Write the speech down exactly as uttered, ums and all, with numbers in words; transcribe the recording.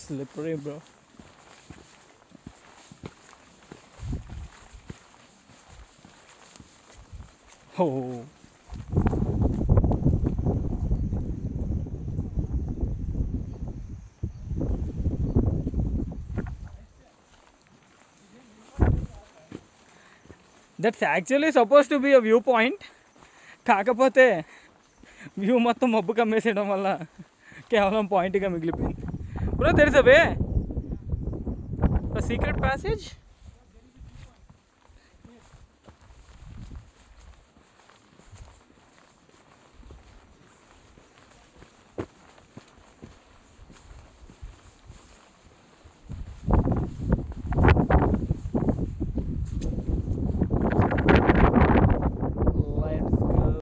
slippery, bro. Oh. That's actually supposed to be a viewpoint. కాకపోతే view మొత్తం మబ్బు కమ్మేసేయడం వల్ల కేవలం పాయింట్గా మిగిలిపోయింది. Bro, there is a way, a secret passage.